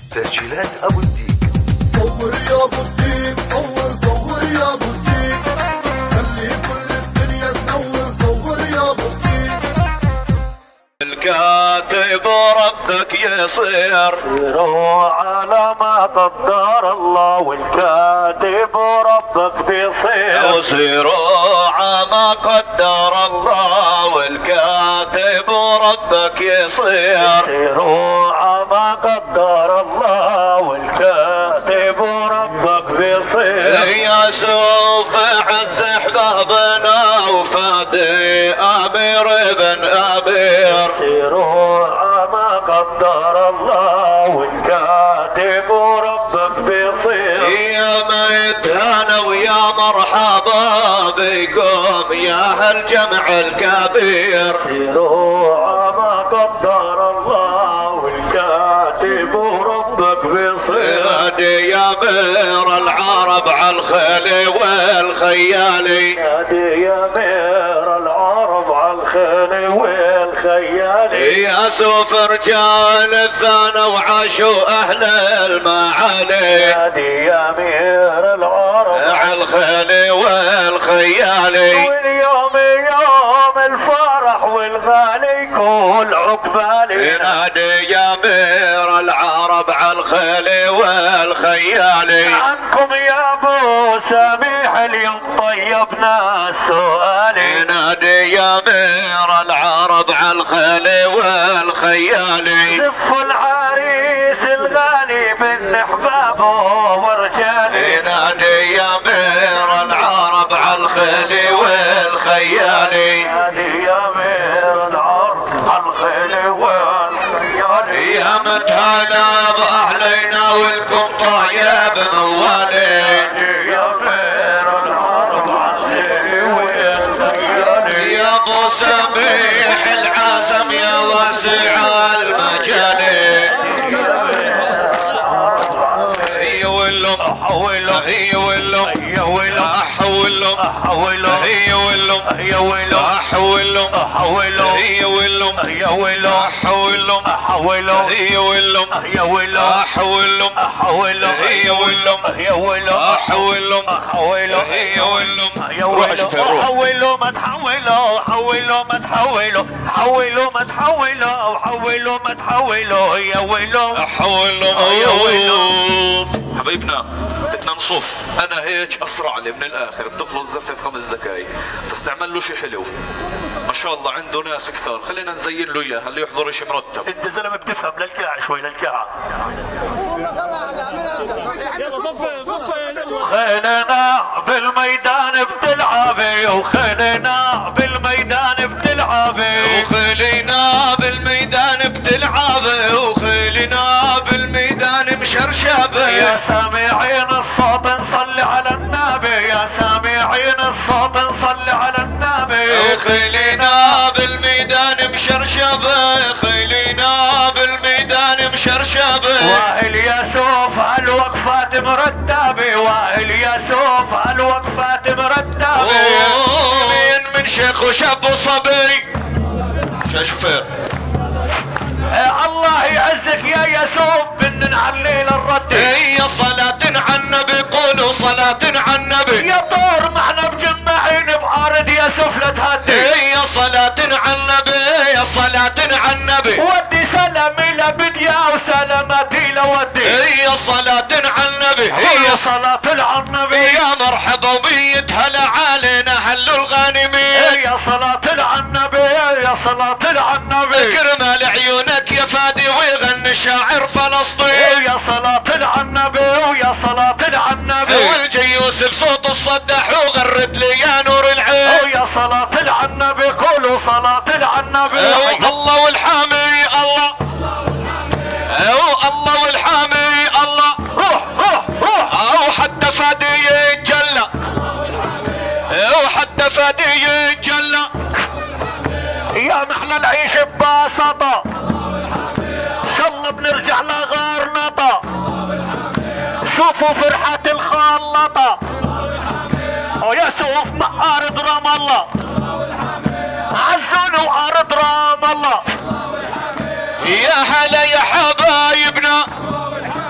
تسجيلات ابو الديك. صور يا ابو الديك، صور يا ابو الديك، خلي كل الدنيا تنور. صور يا ابو الديك. الكاتب ربك يصير سيروا على ما قدر الله، والكاتب ربك بيصير وسيروا على ما قدر الله، والكاتب ربك يصير سيروا على ما قدر الله، والكاتب ربك بيصير. يا سوف عز احبابنا وفادي امير بن امير سيروا ما قدر الله، والكاتب ربك بيصير. يا ميتانا ويا مرحبا بكم يا هالجمع الكبير سيروا ما قدر الله، والكاتب ربك بيصير. يا امير العرب على الخيل والخيالي، يا امير العرب على الخيل والخيالي. يا سوف رجال الثانى وعاشوا اهل المعالي، يا امير العرب على الخيل والخيالي. واليوم يوم الفرح والغالي كل عقبالي، نادي يا امير العرب على الخيل والخيالي. عنكم يا ابو سميح اليوم طيبنا السؤالي، نادي يا امير العرب على الخيل والخيالي. زفوا العريس الغالي من احبابه ورجالي، نادي يا امير العرب على الخيل والخيالي. نادي يا امير العرب على الخيل والخيالي. يا متهلا باهلنا والكم طيب موالي، يا امير العرب على الخيل والخيالي. يا ابو سميح العزم يا واسع المجال، هي ولهم احولهم، هي ولهم هي ولهم احولهم، احولهم هي ولهم هي ولهم احولهم، احولهم هي ولهم هي ولهم احولهم، احولهم هي ولهم هي ولهم احولهم، احولهم هي ولهم هي ولهم احولهم، احولهم هي ولهم هي ولهم. حولوا ما تحولوا، حولوا ما تحولوا، حولوا ما تحولوا، حولوا ما تحولوا يا ويلهم، حولوا يا ويلهم. حبيبنا بدنا نصف، انا هيك اسرع لي من الاخر، بتخلص زفه ب5 دقائق، بس نعمل له شيء حلو. ما شاء الله عنده ناس كثار، خلينا نزين له اياه، اللي يحضر شيء مرتب. انت زلمه بتفهم، للكاع شوي للكاع. خلينا بالميدان بتلعبي، وخلينا بالميدان بتلعبي، وخلينا بالميدان بتلعبي، وخلينا بالميدان مشرشبه. يا سامعين الصوت نصلي على النبي، يا سامعين الصوت نصلي على النبي. وخلينا بالميدان مشرشبه، خلينا بالميدان مشرشبه. واهل ياسوف هالوقفات مرتبه، واهل ياسوف هالوقفات مرتبه. مين من شيخ وشاب وصبي شوفير. الله يعزك يا ياسوف، بدنا نعلي للرد. هي صلاة على النبي، قولوا صلاة على النبي. يا طور ما احنا مجمعين بعارض ياسوف لا تهدي. هي صلاة على النبي، يا صلاة على النبي. ودي سلامي لبديا وسلامتي لودي. هي صلاة على النبي، هي صلاة على النبي. يا مرحبا وبيت هلا علينا هلوا الغانمين. هي صلاة على النبي، يا صلاة على النبي. كرمال عيونك يا فادي ويغني شاعر فلسطين. يا صلاة على النبي، ويا صلاة على النبي. والجيوس بصوت الصدح وغرد لي يا نور العين. ويا صلاة على النبي، قولوا صلاة على النبي. الله والحامي الله، الله والحامي الله. روح روح روح. او حتى فادي يتجلى، او حتى فادي يتجلى. يا نحن نعيش ببساطة، ان شاء الله بنرجع لغار نطا. شوفوا فرحة الخلطة، ويسوف مع ارض رام الله، عزون وارض رام الله. يا هلا يا حبايبنا،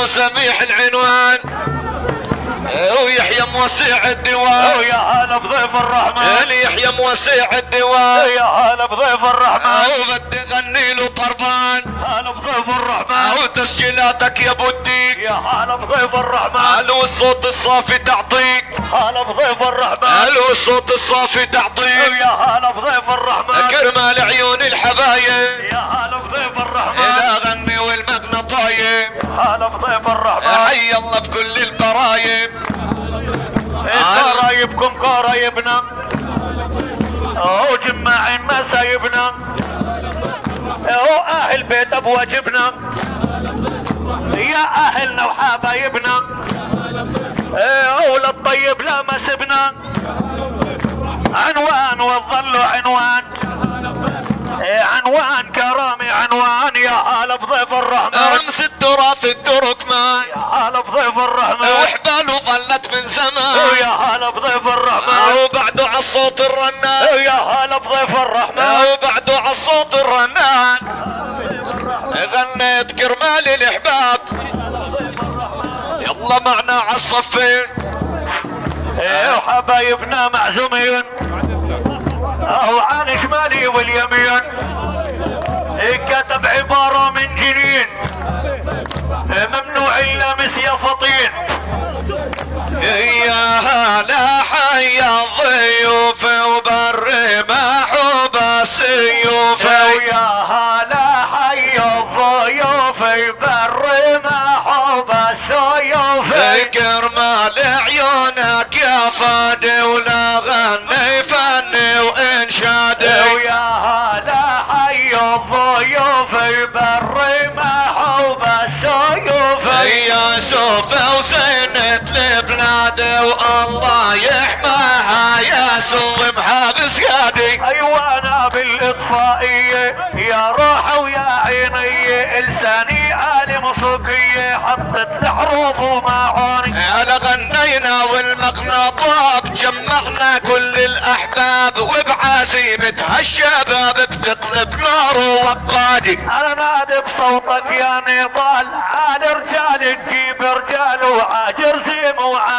سميح العنوان ويحيى موسع الديوان ويا هلا بضيف الرحمن يحيى موسع الديوان يا هلا بضيف الرحمن وبدي غني له طربان هلا بضيف الرحمن وتسجيلاتك يا ابو الديك يا هلا بضيف الرحمن والصوت الصافي تعطيك هلا بضيف الرحمن والصوت الصافي تعطيك يا هلا بضيف الرحمن كرمال عيون الحبايب يا هلا بضيف الرحمن إذا غني والمغنى طايب هلا بضيف الرحمن حي الله بكل القرايب قرايبكم قرايبنا وجماعين ما سايبنا واهل بيت ابو واجبنا يا اهلنا وحبايبنا وللطيب لا ما سبنا عنوان وظلوا عنوان عنوان كرامي عنوان يا هلا بضيف الرحمن رمس الدرى في الدركمان يا هلا بضيف الرحمن وحباله ظلت من زمان يا هلا بضيف الرحمن وبعده عالصوت الرنان يا هلا بضيف الرحمن وبعده عالصوت الرنان غنيت كرمال الاحباب يلا معنا عالصفين وحبايبنا معزومين وعن شمالي واليمين كتب عبارة من جنين ممنوع اللمس يا فطين يا هلا حي الضيوف وبر محوب السيوف يا هلا حي الضيوف بر محوب السيوف كرمال عيونك يا فادي ولا غني فني وانشادي ويا هلا حي الضيوف بر محوب السيوف يا سوفة وزينة البلاد والله يحماها يا سوف محابس يادي ايوه انا بالاطفائيه يا روح ويا عيني لساني آلي موسيقيه حطت الحروف ومعاني انا غنينا والمقنى طاب جمعنا كل الاحباب وبعزيمة هالشباب بتقلب نار ووقادي انا نادي بصوتك يا نضال عال رجال تجيب رجال وعاجر زيم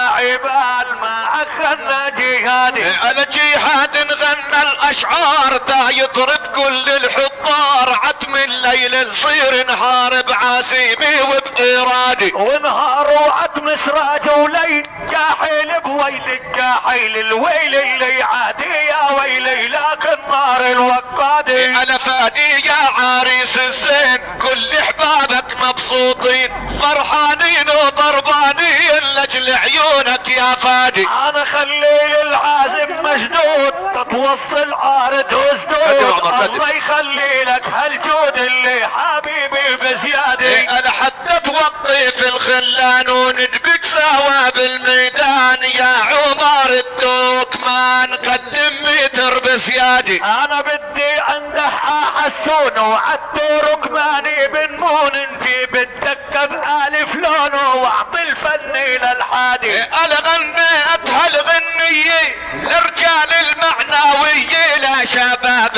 وعاعبال معك غنى جهادي انا جهاد غنى الاشعار دا يضرب كل الحضار عتم الليل نصير نهار بعزيمي وبإرادي ونهار وعتم سراج ولي جاحيل بويلك جاحيل الويل اللي عادي يا ويلي لكن نار الوقادي انا فادي يا عريس الزين كل احبابك مبسوطين فرحانين وضربانين لاجل عيونك يا فادي انا خليل العازم مشدود تتوصل عارض وسدود الله يخلي لك هالجود اللي حبيبي بزيادة انا حتى توقف الخلان وندبك سوا بالميدان يا عمر الدوكمان قدم متر بزيادة انا بدي عنده حسون وعالدور ماني بنمون في بالدكة بألف لونه واعطي الفني للحادي انا غنيت هالغنية لرجال المعنوية لشباب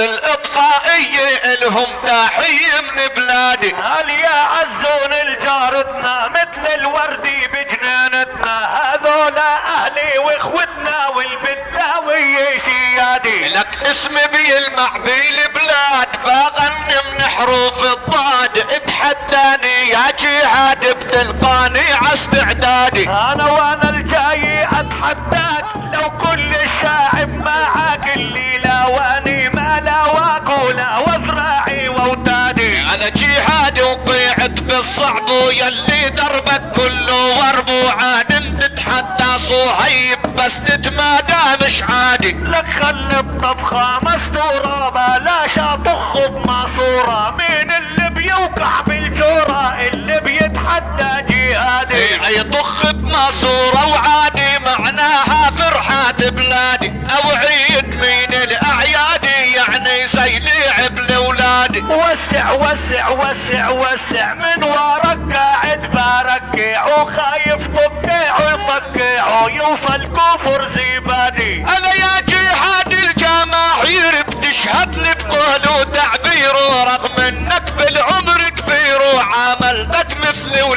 الاطفائية الهم تحية من بلادي هل يا عزون الجارتنا مثل الوردي بجنانتنا هذولا اهلي واخوتنا والبداوية شيادي لك اسم بيلمع بالبلاد بغني من حروف الضاد اتحداني يا جهاد بتلقاني عاستعدادي وانا الجاي اتحداك لو كل الشاعب معاك اللي لاواني ما لاواك ولا وذراعي واوتادي انا جهادي وقيعت بالصعب ويلي دربك كله ورب وعاد تتحدى صهيب بس تتمادى مش عادي لك خلي بطبخة مستورة بلاش اطخ بماسورة مين اللي بيوقع بالجورة اللي بيتحدى جهادي يطخ بماسورة وعادي معناها فرحات بلادي او عيد مين الاعيادي يعني زي لعب لاولادي وسع وسع وسع وسع من وراك قاعد بركع وخايف طقع ويطقع ويوصل كفر زبادي انا يا جهاد الجماهير بتشهد لي بقول وتعبير رغم انك بالعمر كبير وعملتك مثل ولادي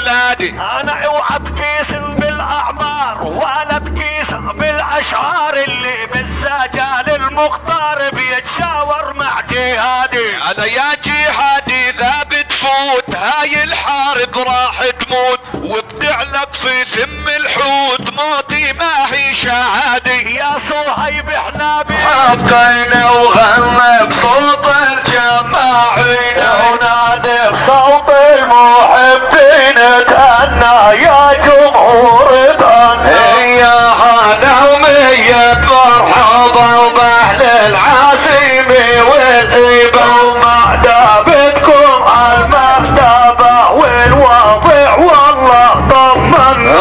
باقي. انا اوعى تقيس بالاعمار ولا تقيس بالاشعار اللي بالسجال المختار بيتشاور مع جهادي. انا يا جهادي ذا بتفوت هاي الحارب راح تموت وبتعلق في ثم الحوت موتي ما هي شهادي. يا صهيب احنا حطينا وغنى بصوت الجماعين ونادي بصوت المحبين تهنى يا جمهور تهنى يا هلا ومية مرحبا وبأهل العاصمة والهيبة ومعدبتكم المكتبة والواضع والله طمنا.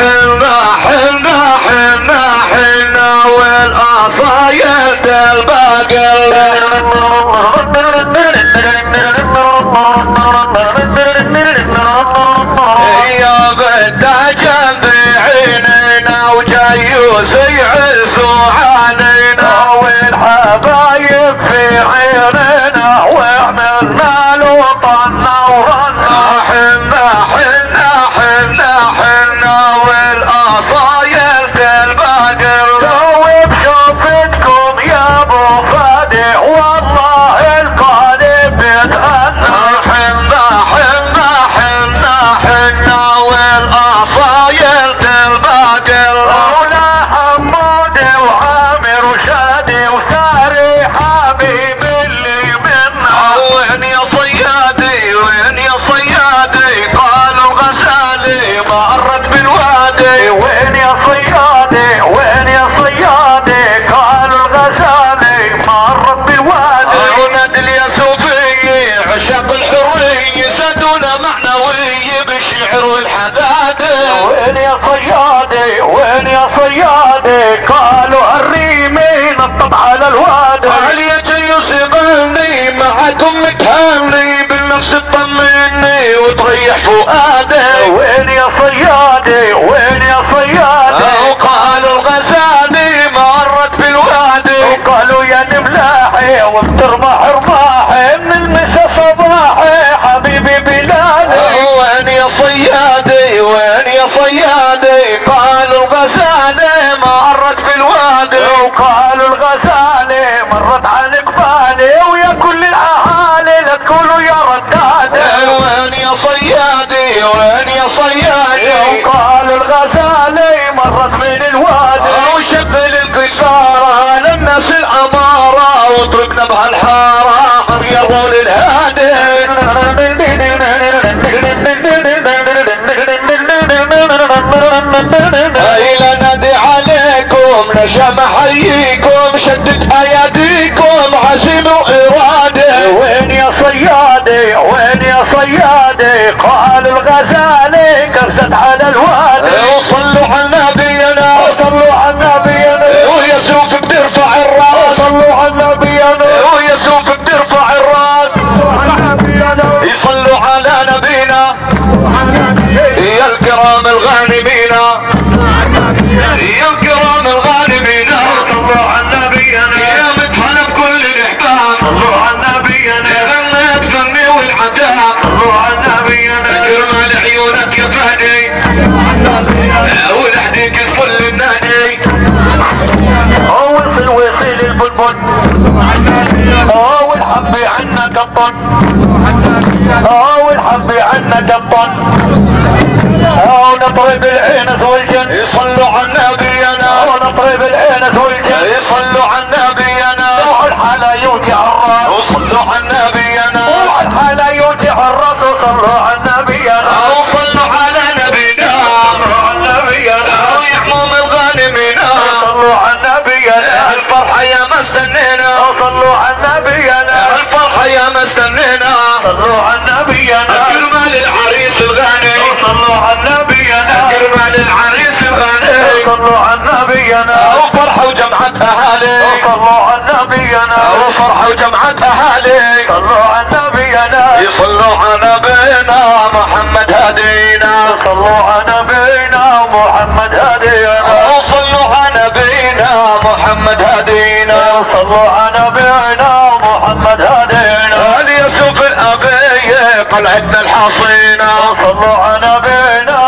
حنا والقصايد الباقل يا بدها جنب عينينا وجيوس يعزوا علينا والحبايب في عيننا وعملنا له طنا ورنا. حنا والقصايد الباقل دوب شوفتكم يا ابو فادي والله القلب بيتهنى. حنا والقصايد الباقل مولا حمود وعامر وشادي وساري حبيب اللي منا. وين يا صيادي قالوا الغزالي مرت بالوادي. وين يا صيادي قالوا الغزالي مرت بالوادي. ونادي الياسوفي عشاق الحرية سدونا معنوية بالشعر والحدادي. وين يا صيادي قالوا الريمي نطب على الوادي. علي جيوس يغني معكم متهني بالنفس تطمني وتريح فؤادي. وين يا صيادي وقالوا الغزالي مرت بالوادي. وقالوا يا نملاحي وبترمح رماحي من المسا صباحي حبيبي بلالي. وين يا صيادي قالوا الغزالي مرت بالوادي. وقالوا الغزالي مرت على قبالي ويا كل الاهالي لا تقولوا يا ردادي. وين يا صيادي وقالوا الغزالي مرت من الوادي. وشبل القيثارة للناس الأمارة وطرقنا بهالحارة رياضوا للهادي. هاي نادي عليكم نجم احييكم شدد اياديكم عزيم وارادة. وين يا صيادي قالوا الغزالي كبست على الوادي. وصلوا على نبينا ويسوف بترفع الراس. ويسوف بترفع الراس. يصلوا على نبينا يا الكرام الغانمين صلوا على نبينا يا مدحنا بكل الاحباب. صلوا على نبينا غنيت فمي والعتاب. صلوا على نبينا كرمال عيونك يا فادي ولحديك كل النادي. وصل البلبل والحب عنا قطن والحب عنا قطن ونطرب العنس والجن. يصلوا على نبينا ونطرب العنس والجن. يصلوا على نبينا والحلا يوجع الراس. وصلوا على نبينا والحلا يوجع الراس. وصلوا على نبينا وصلوا على نبينا ويحموم الغانمين. صلوا على نبينا الفرحة يا ما استنينا. صلوا على نبينا الفرحة يا ما استنينا. صلوا على نبينا كرمال العريس الغاني. صلوا على نبينا كرمال العريس الغاني. صلوا على نبينا وفرحة وجمعة اهالي. صلوا على نبينا وفرحة وجمعة اهالي. صلوا على نبينا يصلوا على نبينا محمد هدينا. صلوا على نبينا محمد هدينا. وصلوا على نبينا محمد هدينا. صلوا على نبينا محمد هدينا. اليسوف الابية قلعتنا الحصينة. صلوا على نبينا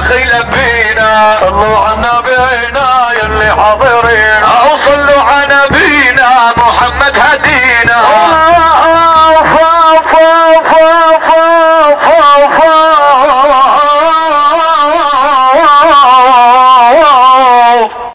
اخي لبينا. صلوا على نبينا يلي حاضرين، او صلوا على نبينا